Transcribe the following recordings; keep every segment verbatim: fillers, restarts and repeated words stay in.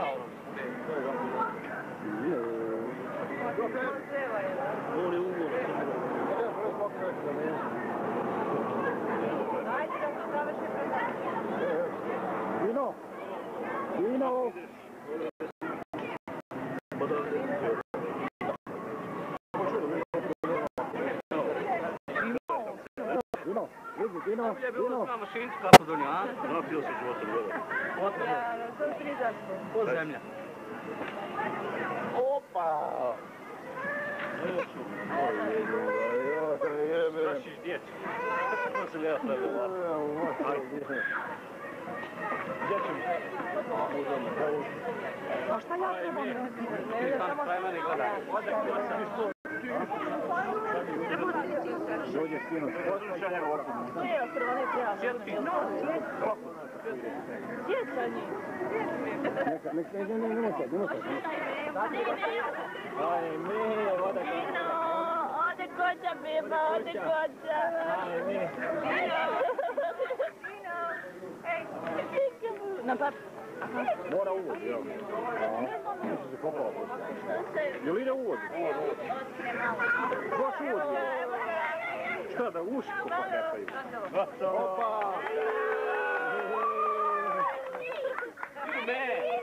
Vino! Vino! Vino, vidi, vino, vino. Na mašincu kako donio, a? Napio se života gleda. Ja, to je prizačno. Ko zemlja? Opa! Našiš djeci. To sam ja pravila. Gdje ćemo? A šta ja trebam ne znam? Ti tam kraj mene gledaj. Dođe sinu. Ne, prvo ne treba. Sjeti. Sjećanje. Neka, neka, ne, ne, ne, nemoj sad, nemoj sad. Aj, mi, voda kođa. Ode kođa, beba, ode kođa. Aj, mi. Na pap. Mora uvod, jel? Mislim se kopala. Jel ide uvod? Uvod, uvod. Baš uvod. Šta da uši kopa nepaju? Opa! Ne!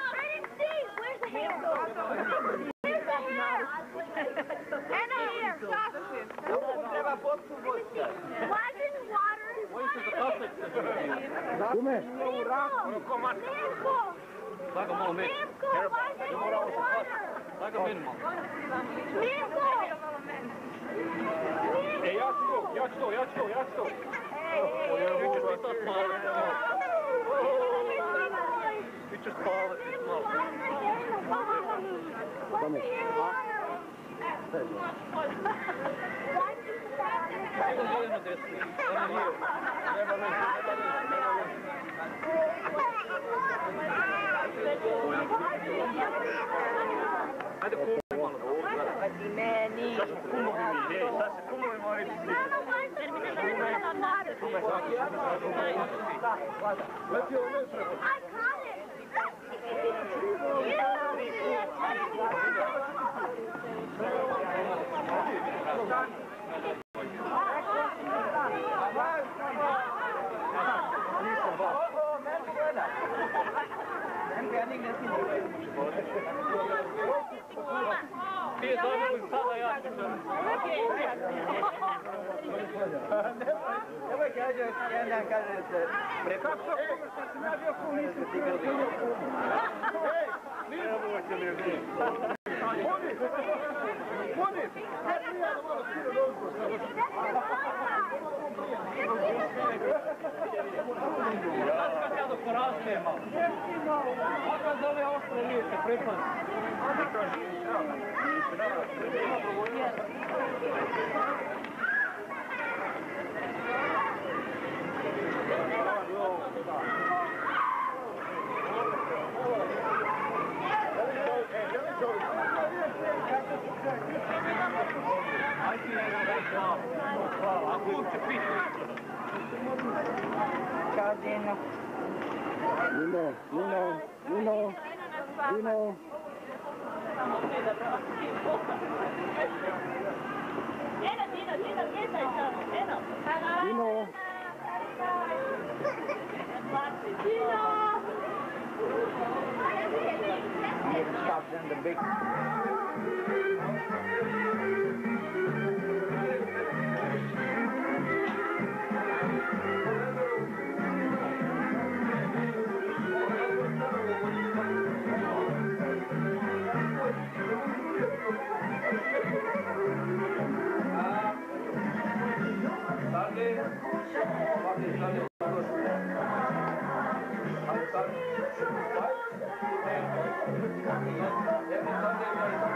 Treba potpuno voditi. Kume? Tako malo meni. Tako meni malo. E, ja ću to, ja ću to, ja ću to, ja ću to. Ti ćeš mi sad spavati. Ti ćeš spavati malo. Kome? Ajde dolje na desni. Ono lijevo. Treba ne, treba ne, treba ne. Ajde kumovi malo. Ajde meni. Sad smo kumovi mi, hej, sad se kumovi moji ti. Kume, svaki leti ovo ne treba. Ti je dobili sada ja ću se. Nemoj kaže, jedan kaže se preko... Kako to kume, šta sam ja bio kum, nisam ti ga bio kum. Ej, Nemojte mi je gdje. Boni! Boni! Znaš kad ja dok poraste malo? Kako zove ostre liječe, pripazi. A kum će piti. Ćao, Dino. Vino, vino, vino, vino. Eno, Dino, Dino, gledaj samo, eno. Vino. Dino! Here it stops in the big... Every Sunday morning.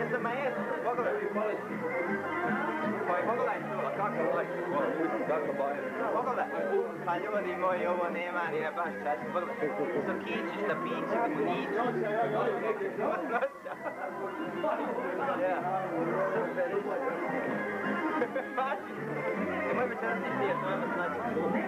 za maestro, pogledaj. Pa pogledaj, kakav like, kakav bajer. Pogledaj, pa ljudi moji, ovo nema, nije baš čas. Pogledaj, sokići, štapići, limunići. Ja, super. Pači, nemoj me čas ti to nema znači.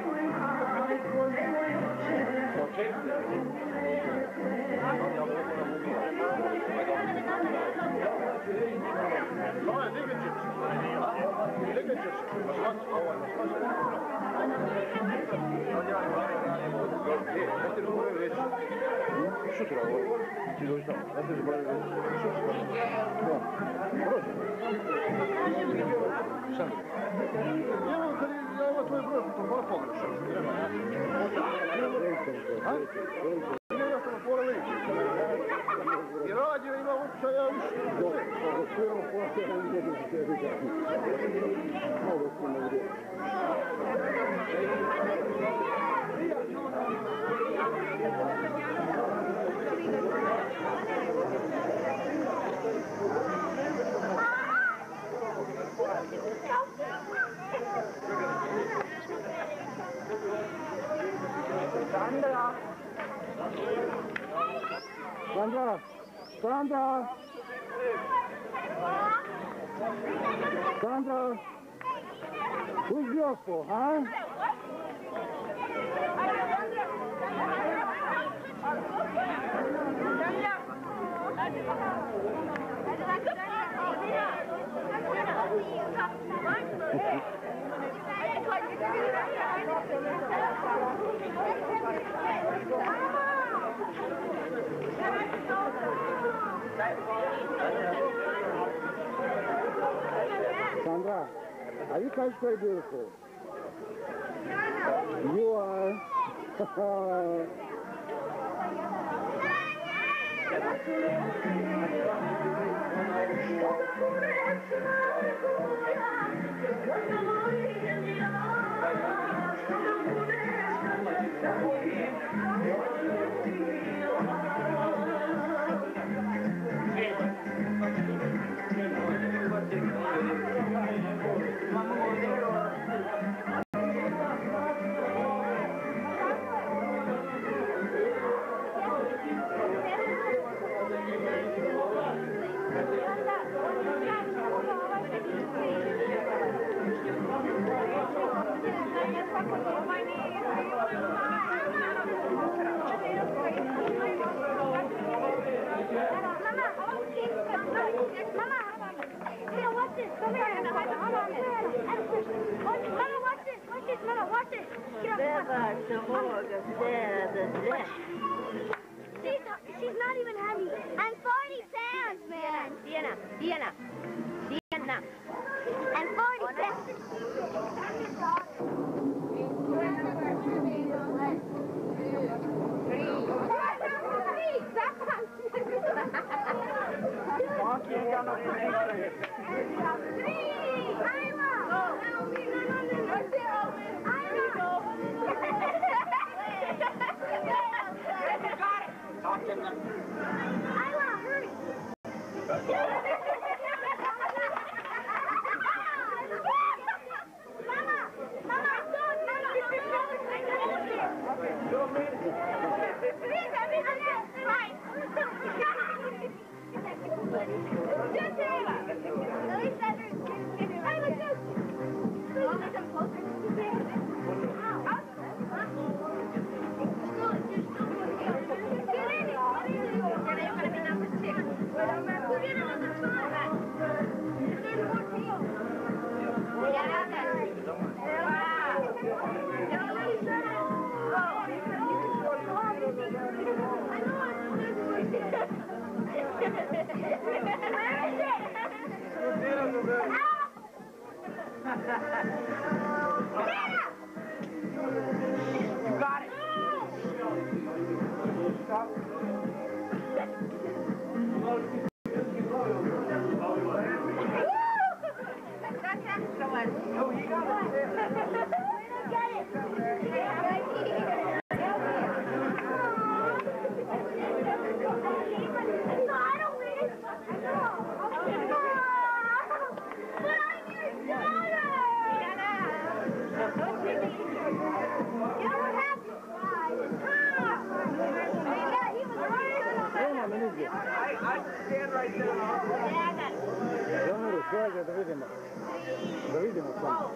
Ovaj, digit ćeš. Digit ćeš. Ovaj, sutra ovo. Ti dođi tamo. Ja te zaboravim reći. Sutra. Prođe. Sandri. Evo kad je ovo tvoj broj, to mora pogrešao. Ha? Ja sam na pola liči. I rađe ima uopća, ja više. Dobro, pogrešujemo pola liči. Ovo smo ne gdje. Sandra! Sandra! Sandra! Sandra! Who's beautiful, huh? Sandra, are you guys very beautiful? You are. She's not even heavy. I'm forty pounds, man. Sienna, Sienna, Sienna. I'm forty pounds. Isla, hurry! Mama! Mama! Please, I mean, I'm just right. Just Isla! At least I heard. Isla, just! Please, come closer. Get in it! Get in! We're going to be number six. We'll get another five. Da vidimo samo.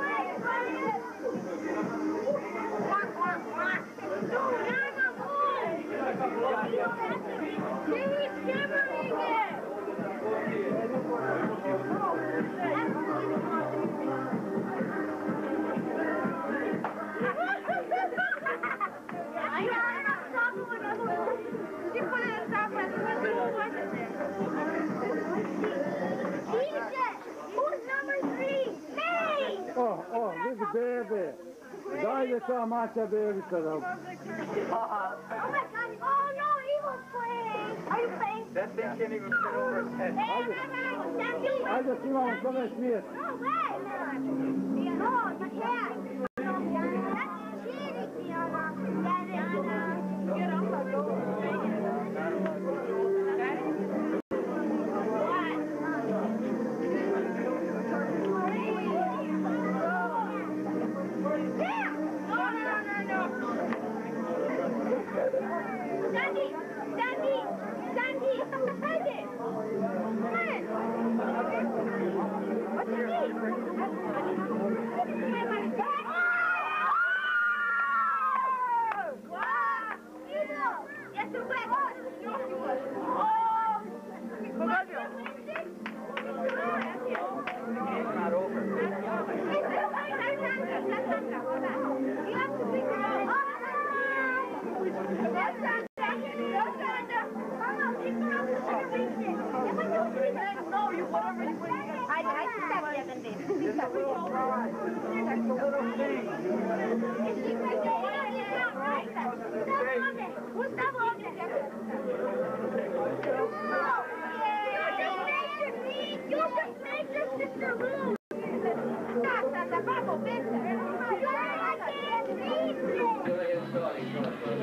Oh, oh, vidi bebe. Dajde ta mača bebica da... Oh my god, oh no, he was playing. Are you playing? That thing can't even fit over his head. Ajde, snimamo što me smijeti. No way. No, the cat. That's cheating, Diana. Diana. Get on the go. Sandy! Sandy! Sandy! Sandy! Come on! What's your name? Wow! Yes, it went! Oh! It's not over. You have to pick it up. No, you whatever you want. I I think that's the other thing. Just a little fry. Just a little thing. Who's that one? You just made your sister lose. That's a bubble business. I can't see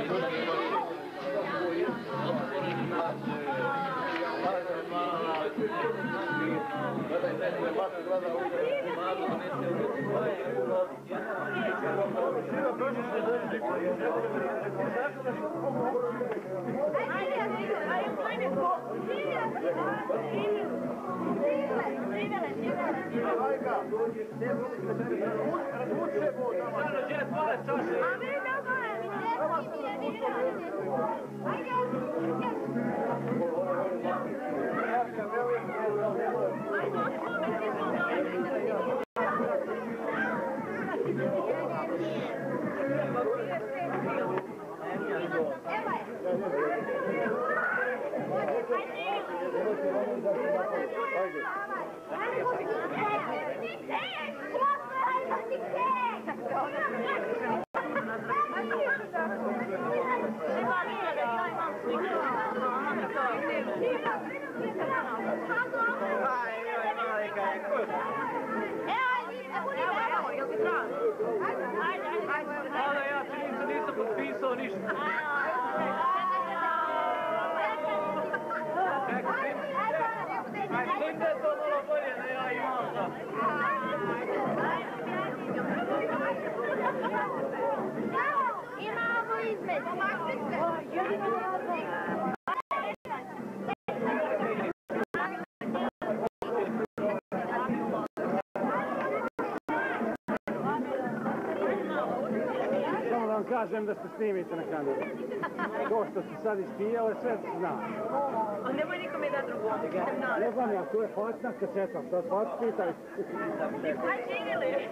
Hvala, ja čini se nisam potpisao ništa. Mislim da je to malo bolje da ja imam da. Imamo između. Kažem da se snimite na kameru. To što ste sad ispijale, sve znam. Nemoj nikome da drugo. Ne znam ja, tu je hvatna kaseta, to je hvat pitaj. Aj živjeli.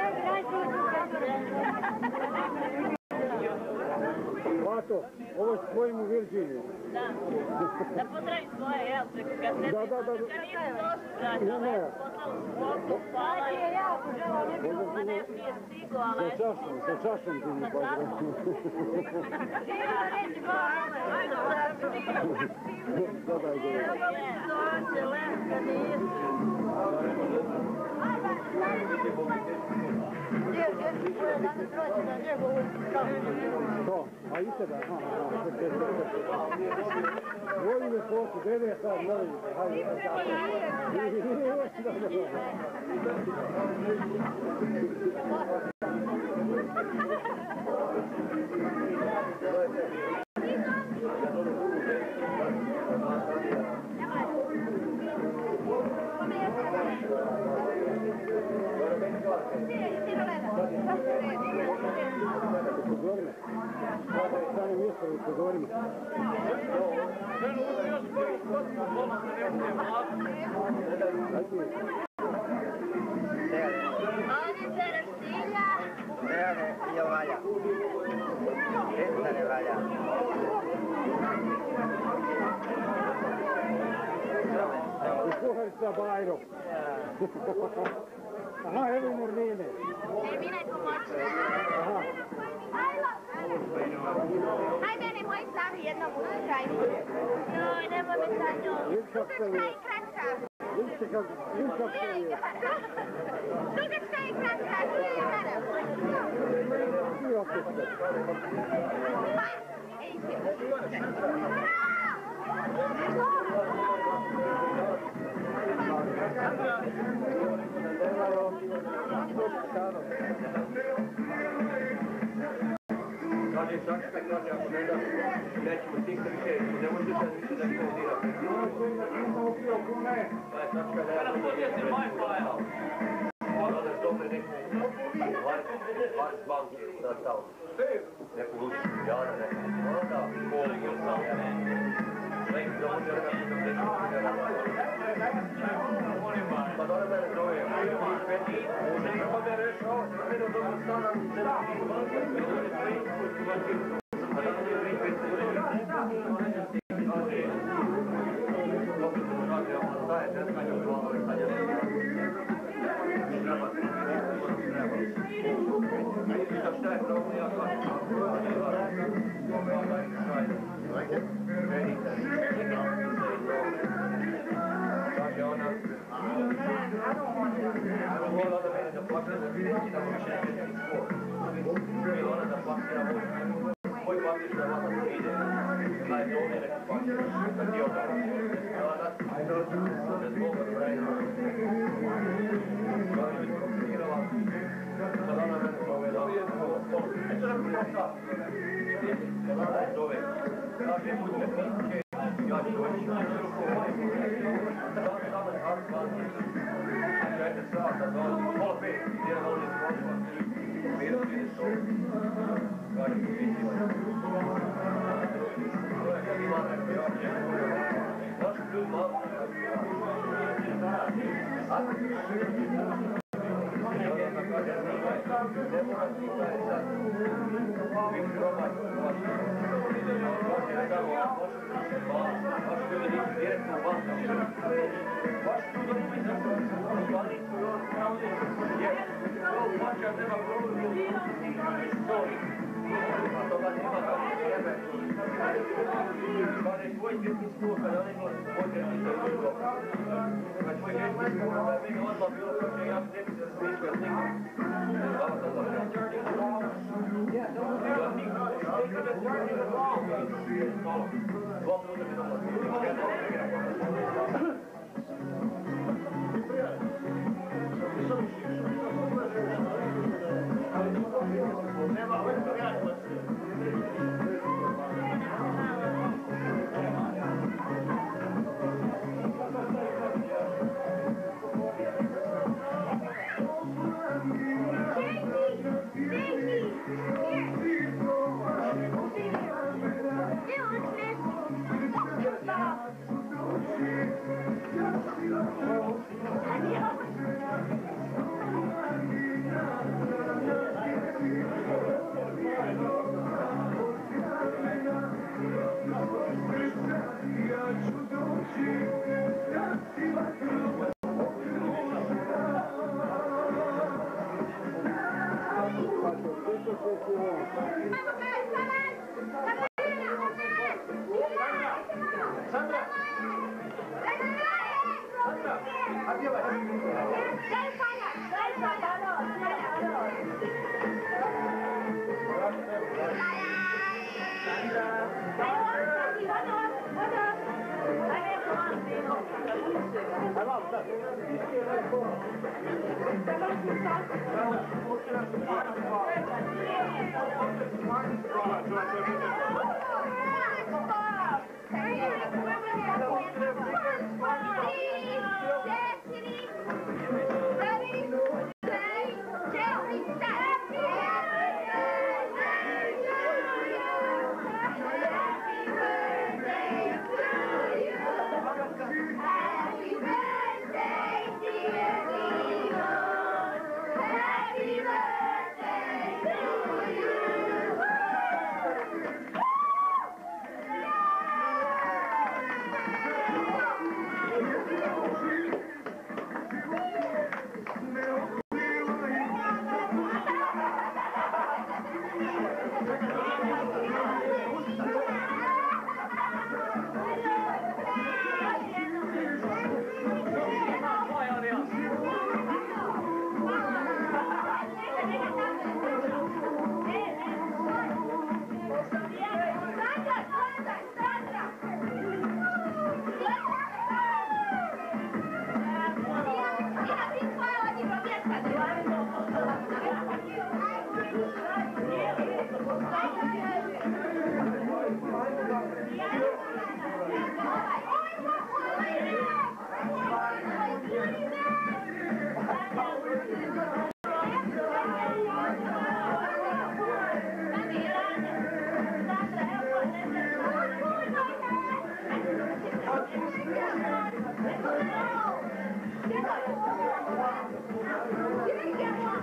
Vato, ovo je s tvojim u Virginiju. Da. Da pozdravim svoje, jel, preko kasete. Da, da, da. Kad nisam došla, Ne, ne. poslala svoku, hvala je. Ma ne, nije stigo, ali... Sa čašom, sa čašom ti mi pozdrav. Živjela reći, hvala, ajde, Dodaj, dodaj. Sonče, leska, nisi. To, a i tebe, aha, aha, sve, sve, sve. Voli me fotu, gdje je sad, ne vidim, hajde, hajde. Upozori me. Stane mjesto, upozori me. Ne, nije valja. Desna ne valja. Kuharica Bajro. Aha, evo i Nurmine. Aha. Hajde, nemoj sami jednom uskajni. Joj, nemoj me sa njom. Dugačka i kratka. Ljubčak se je. Dugačka i kratka, tu je mene. I opet se. Pa, ej, Kaže, čakaj, kaže, ako ne da, nećemo stikta više, ne možete sad više da eksplodirate. Kaj, čakaj, da ja to je majfajal. Ono da što me neki, vaš banki, da stao. Neku lučku, jada, neku. Ono da, kolik je sam, nek da može da se da preći pa da mene zove, pa me rešao, da mene od ovog stana, ne da mi banka, ne da mi sve, a da mi je tri pet Poi quando ci eravamo a finire, dai dove le faccio, perché io allora, I don't know, there's more than right now. Ma io mi eravamo, allora non è dove la via, e c'era quella sta. Allora dove? La che poi che io ci ho Ready?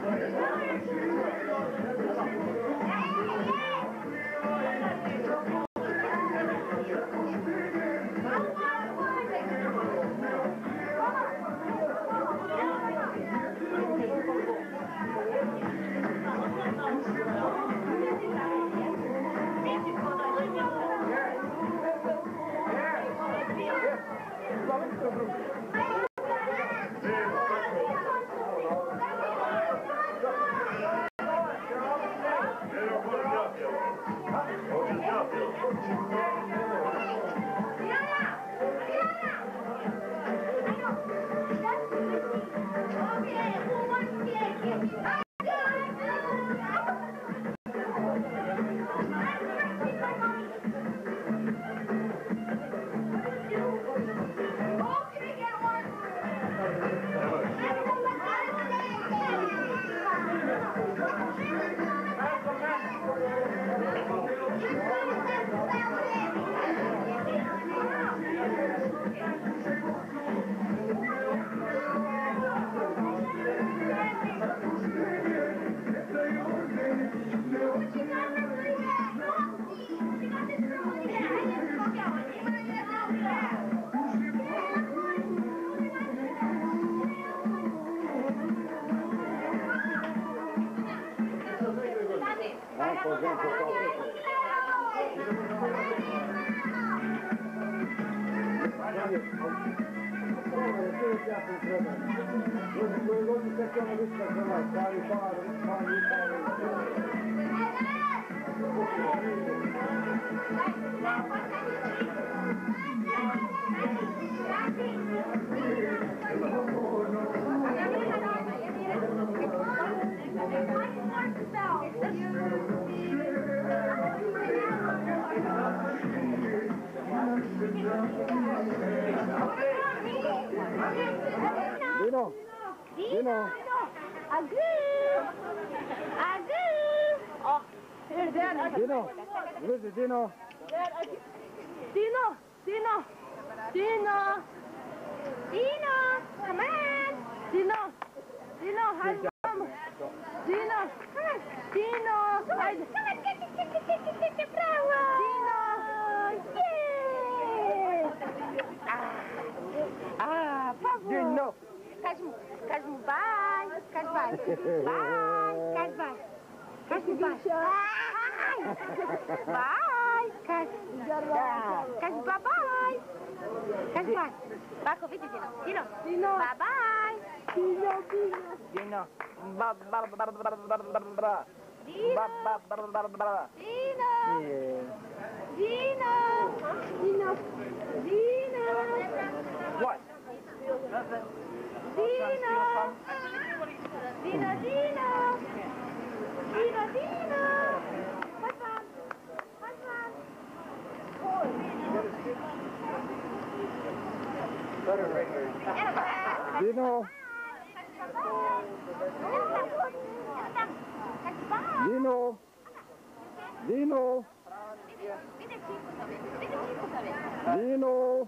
Dino! Dino! Agoo! Agoo! Oh, here, Dad. Dino! Lizzie, Dino! Dad, I... Dino! Dino! Dino! Dino! Come on! Dino! Dino, hi, Mom! Dino! Dino! Hi! Come on, get it, get it, get it, get it, bravo! Dino! Yay! Ah, por favor! Dino! Casmo, Casmo, vai! Casmo, vai! Vai! Casmo, vai! Casmo, vai! Vai! Casmo, Casmo, bye-bye! Casmo, vai! Vai com o vídeo, Dino! Dino! Dino! Bye-bye! Dino, Dino! Dino. Ba ba ba ba ba ba ba ba. Dino! Ba ba ba ba ba ba. Dino! Yeah. Dino! Dino! Dino! What? Dino! Dino, Dino! Dino, Dino! What's wrong? What's wrong? Dino! Dino! Dino! Dino!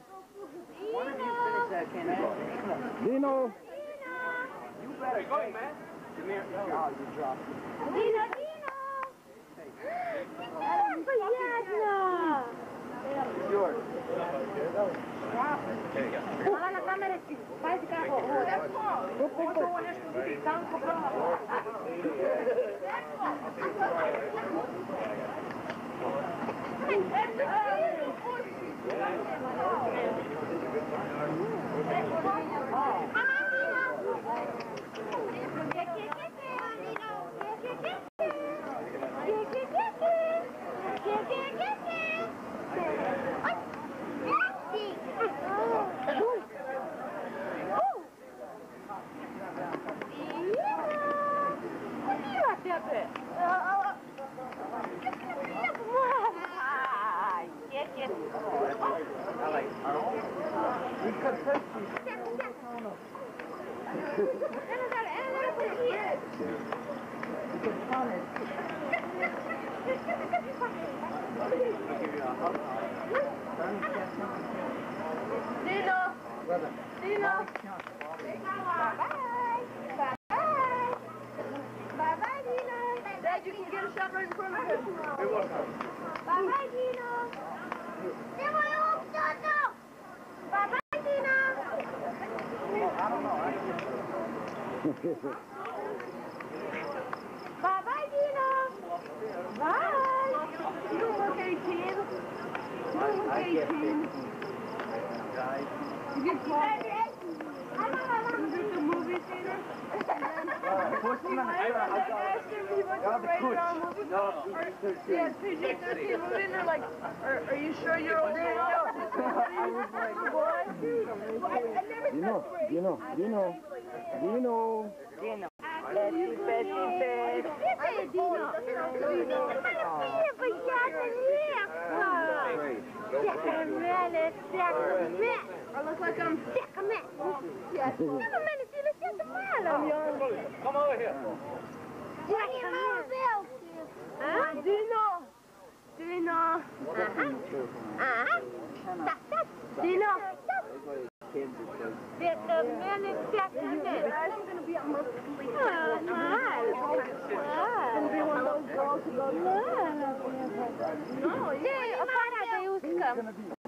Dino! Where are you going, man? Come here. Oh, you dropped it. Dino, Dino! Oh, приятно! Yours. Hvala na kamere, pazi kako hoda. Ovo nešto vidi, tanko pravo. Dino! Dino! Bye-bye! Bye-bye! stop right in front of him. Bye-bye, Dino. Det var jo opstået nu. Bye-bye, Dino. Bye-bye, Dino. Bye. You look eighteen. You look eighteen. You get caught. You get the movie theater. What's the matter? Ask him if he wants to rate our movie. Yeah, P G thirteen movie, and they're like, are, are you sure you're old enough? I was like, what? I never Dino, Dino, Dino, Dino. Dino. Petty, petty, petty. Dit is Dino. Vier verjaardag lekker. Checkermellet, checkermet. I look like I'm Checkermet. Checkermellet, jullie zitten malen. Come over here. Wat je nou wilt. Huh? Dino. Dino. Aha. Aha. Dat, dat. Dino. Checkermellet, checkermet. I'm gonna be on most complete. Ah, nice. Gonna be one of those girls who goes, No, yeah, para de Uska.